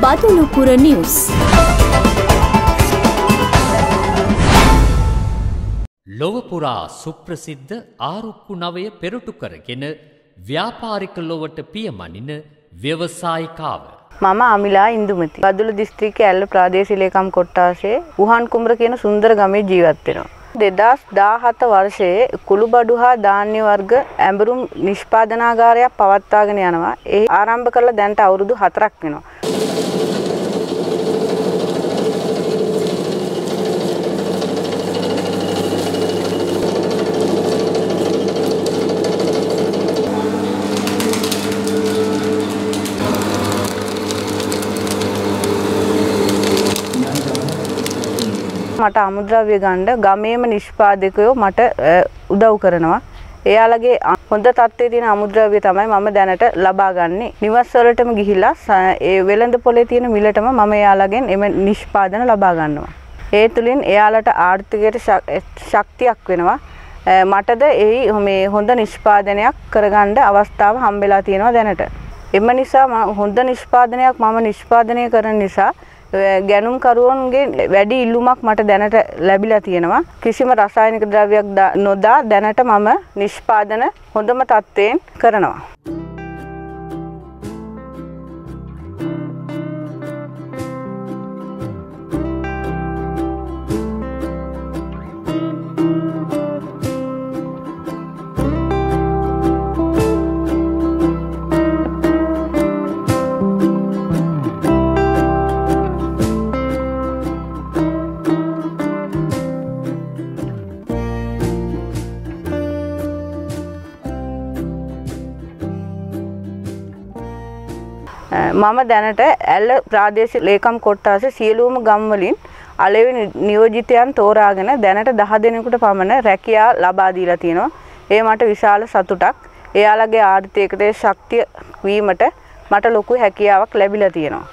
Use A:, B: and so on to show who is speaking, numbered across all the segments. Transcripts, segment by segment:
A: බදුලුපුර news.
B: ලොව පුරා සුප්‍රසිද්ධ ආරුක්කු නවය පෙරටු කරගෙන ව්‍යාපාරික ලොවට පියමනින ව්‍යවසායිකාව.
C: මම අමිලා ඉන්දුමති. බදුල්ල දිස්ත්‍රික්කයේ ඇල්ල ප්‍රාදේශීය ලේකම් කොට්ටාසේ උහන් කුඹර කියන සුන්දර ගමේ ජීවත් වෙනවා. 2017 වර්ෂයේ කුළුබඩු හා ධාන්‍ය වර්ග ඇඹරුම් නිෂ්පාදනාගාරයක් පවත්වාගෙන යනවා. ඒ ආරම්භ කරලා දැන්ට අවුරුදු 4ක් වෙනවා. මට අමුද්‍රව්‍ය ගන්න ගමේම නිෂ්පාදකයෝ මට උදව් කරනවා. එයාලගේ හොඳ තත්ත්වයේ තියෙන අමුද්‍රව්‍ය තමයි මම දැනට ලබා ගන්නෙ. නිවස් වලටම ගිහිල්ලා ඒ වෙළඳ පොලේ තියෙන මිලටම මම එයාලගෙන් එම නිෂ්පාදන ලබා ගන්නවා. ඒ තුලින් එයාලට ආර්ථිකයට ශක්තියක් වෙනවා. මටද මේ හොඳ නිෂ්පාදනයක් කරගන්න අවස්ථාව හම්බෙලා තියෙනවා දැනට. එම නිසා හොඳ නිෂ්පාදනයක් මම නිෂ්පාදනය කරන නිසා ගැනුම්කරුවන්ගේ වැඩි ඉල්ලුමක් මට දැනට ලැබිලා තියෙනවා. කිසිම රසායනික ද්‍රව්‍යයක් නොදා දැනට මම නිෂ්පාදන හොඳම තත්ත්වයෙන් කරනවා. මම දැනට ඇල්ල ප්‍රාදේශීය ලේකම් කොට්ටාසේ සියලුම ගම් වලින් අලෙවි නියෝජිතයන් තෝරාගෙන දැනට 10 දෙනෙකුට පමණ රැකියාව ලබා දීලා තියෙනවා. ඒ මට විශාල සතුටක්. එයාලගේ ආර්ථිකයට ශක්තිය වීමට මට ලොකු හැකියාවක් ලැබිලා තියෙනවා.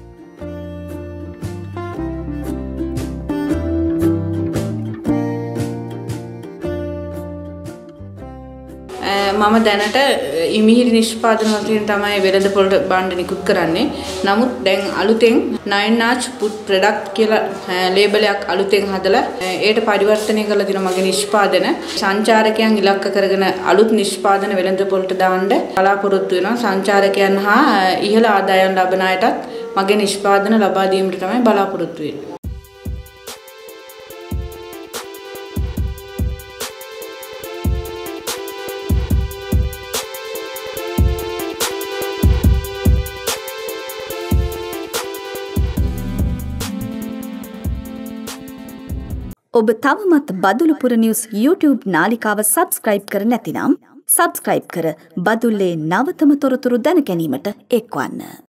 C: මම දැනට ඉමිහිරි නිෂ්පාදන වලින් තමයි වෙළඳ පොළට බණ්ඩ නිකුත් කරන්නේ. නමුත් දැන් අලුතෙන් 9 food product කියලා ලේබල් එකක් අලුතෙන් හදලා ඒකට පරිවර්තනය කරලා දෙනවා මගේ නිෂ්පාදන. සංචාරකයන් ඉලක්ක කරගෙන අලුත් නිෂ්පාදන වෙළඳ පොළට දාන්න බලාපොරොත්තු වෙනවා. සංචාරකයන් හා ඉහළ ආදායම් ලබන අයටත් මගේ නිෂ්පාදන ලබා දීමට තමයි බලාපොරොත්තු වෙන්නේ.
A: ඔබ තවමත් බදුලුපුර නිවුස් YouTube නාලිකාව සබ්ස්ක්‍රයිබ් කර නැතිනම් සබ්ස්ක්‍රයිබ් කර බදුල්ලේ නවතම තොරතුරු දැන ගැනීමට එක්වන්න.